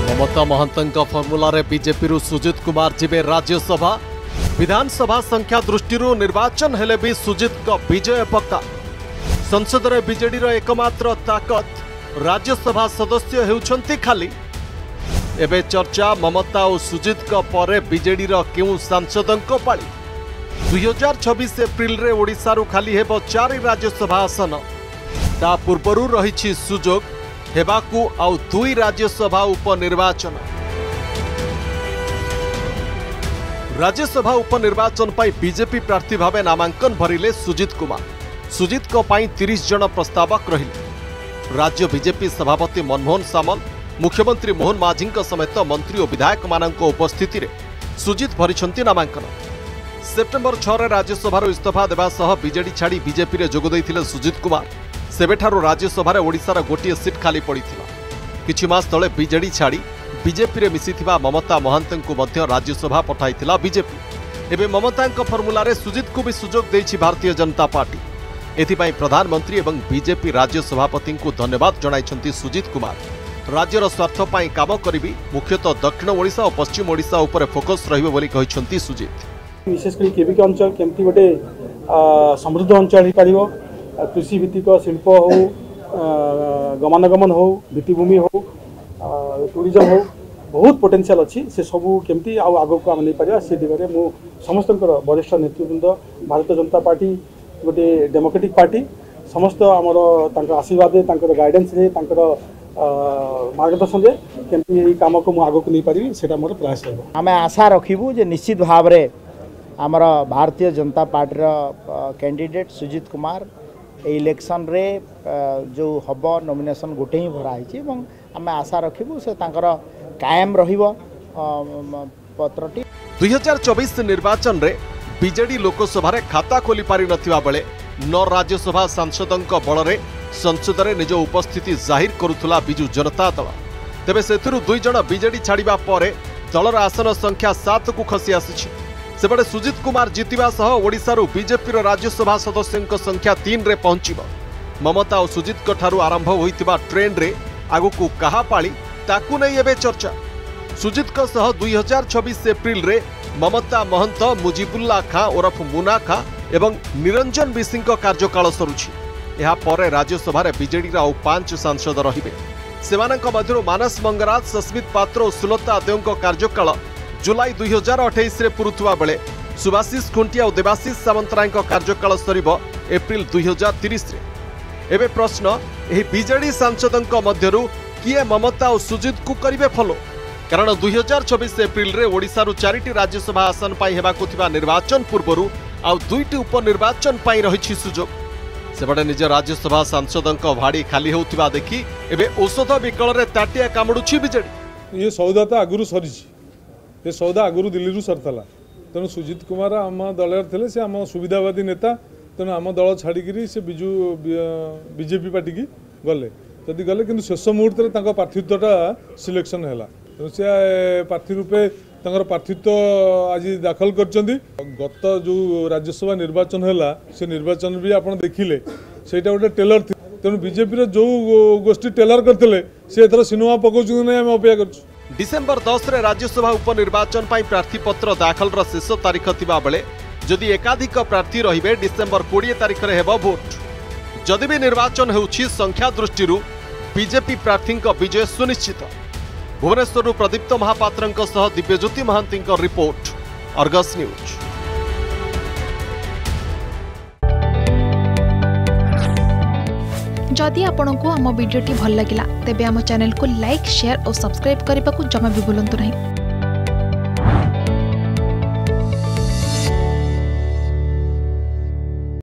ममता महंतଙ୍କ फर्मुलारे BJP रु सुजित कुमार जिबे राज्यसभा विधानसभा संख्या दृष्टि निर्वाचन हेले भी सुजित का विजय पक्का। संसद में बीजेडी एकमात्र ताकत राज्यसभा सदस्य हेउछंती खाली। एबे चर्चा ममता और सुजित का परे बीजेडी केउ सांसदों पाली। 2026 एप्रिल रे ओडिशा रु खाली हेबो 4 राज्यसभा आसन। ता पूर्वरु रहिछि सुजोग हेबाकू आउ 2 राज्यसभा उपनिर्वाचन। राज्यसभा उपनिर्वाचन पाई बीजेपी प्रार्थी भावे नामांकन भरिले सुजित कुमार। सुजित को पाई 30 जन प्रस्तावक रहिले। राज्य बीजेपी सभापति मनमोहन सामल, मुख्यमंत्री मोहन माझी समेत मंत्री और विधायक मानक उपस्थिति रे सुजित भरिछंती नामांकन। सेप्टेम्बर 6 रे राज्यसभा इस्तीफा देवा सह बीजेडी छाड़ी बीजेपी रे जोग दैथिले सुजित कुमार। सेबेठारु राज्यसभा ओडिशार गोटे सीट खाली पड़िथिला। किछि मास तळे बीजेडी छाड़ी बीजेपी रे मिसिथिबा ममता महंतଙ୍କୁ मध्य राज्यसभा पठाइथिला बीजेपी। एबे ममताଙ୍କ फर्मुलारे सुजित को भी सुजोग दैछि भारतीय जनता पार्टी। एथिपाई प्रधानमंत्री एवं बीजेपी राज्य सभापति को धन्यवाद जणाइछंती सुजित कुमार। राज्यर स्वार्थ पाई काम करिबी, मुख्यतः दक्षिण ओडिशा और पश्चिम ओडिशा उपरे फोकस रहिबो बोली कहिछंती सुजित। विशेष कर केबिके अंचल केमती गोटे समृद्ध अंचल हो पारिबो। कृषि भित्तिक शिल्प हो, गमनागमन हो, भित्तिभूमि हो, टूरिज्म हो, बहुत पोटेंशियल अच्छी से सबू केमती आग को आम नहीं पार से दिगरे मु समस्त वरिष्ठ नेतृवृंद भारतीय जनता पार्टी गोटे डेमोक्रेटिक पार्टी समस्त आमर आशीर्वाद गाइडेंस मार्गदर्शन केमती काम को आग को नहीं पारि से मोर प्रयास रहा। आम आशा रखिबू जे निश्चित भाव में आमर Bharatiya Janata party candidate Sujit Kumar election रे जो हम नॉमिनेशन गोटे ही भराई आम आशा रखिबू से कायम रहिबो पत्रटी। 2024 निर्वाचन रे बीजेडी लोकसभा रे खाता खोली पारि नथिबा बेले 9 राज्यसभा सांसदों बल रे संसद रे निज उपस्थिति जाहिर करुथुला बिजु जनता दल। तेबे सेथिरु 2 जण बीजेडी छाड़िबा परे दलर आसन संख्या 7 को खसी आसिछि। सेबडे सुजित कुमार जितिबा सह ओडिसा रु बीजेपी रो राज्यसभा सदस्यଙ୍କ संख्या 3 रे पहुंचिबो। ममता और सुजित को ठारू आरंभ होइतिबा ट्रेंड रे आगुकू कहा पाली ताकू नहीं एबे चर्चा। सुजित को सह 2026 एप्रिल रे ममता महंत, मुजिबुल्ला खां ओरफ मुना खां एवं निरंजन बिसिंह कार्यकाल सरुछि। यहा परे राज्यसभा रे बीजेडी रा 5 सांसद रहिबे। सेमानक मध्यरु मानस मंगराज, सस्मित पात्र और सुलता देवଙ୍କ कार्यकाल जुलाई 2028 रे पुरुथुवा बेले सुभाषिष खुंटिया और देवाशीष सामंतरायଙ୍କ कार्यकाल सरिबो एप्रिल 2030 रे। एबे प्रश्न एही बीजेडी सांसदଙ୍କ मध्यरु किए ममता और सुजित को करिवे फॉलो? कारण 2026 एप्रिल रे ओडिसा रु 4टी राज्यसभा आसन पाई हेबाकु थिबा निर्वाचन पूर्वरु आउ 2टी उपनिर्वाचन पाई रहिछि सुजोग। सेबडे निज राज्यसभा सांसदଙ୍କ भाड़ी खाली होउथिबा देखि एबे औषध विकल रे ताटिया कामडुछि बीजेडी। ये सौदा तो आगुरु सरिछि। ये सौदा आगुरु दिल्ली रु सरतला। तेणु सुजित कुमार आम दल थे से आम सुविधावादी नेता। तेणु आम दल छाड़ी से बिजु बीजेपी पार्टी की गले जदि गले कि शेष मुहूर्त में प्रार्थीत्वटा सिलेक्शन है। तेणु से प्रार्थी रूपे प्रार्थीत्व आज दाखल कर गत जो राज्यसभा निर्वाचन है से निर्वाचन भी आप देखिले से गोटे टेलर थी। तेणु बीजेपी जो गोष्ठी टेलर करते से एथर सिनेमा पकाउछन नहीं आम अपेक्षा कर। डिसेम्बर 10 रे राज्यसभा उपनिर्वाचन पाई प्रार्थी पत्र दाखल शेष तारीख थिबा बेले जदि एकाधिक प्रार्थी रहिबे डिसेम्बर 20 तारीख रे हेबो भोट। जदि भी निर्वाचन हेउछि संख्या दृष्टि बीजेपी प्रार्थी विजय सुनिश्चित। भुवनेश्वर प्रदीप्त महापात्रଙ୍କ सह Dibyajyoti Mohanty report, Argus news. जदि आपंक आम भिडी भल लगा तेब आम चैनल को लाइक, शेयर और सब्सक्राइब करने को जमा भी भूलु नहीं।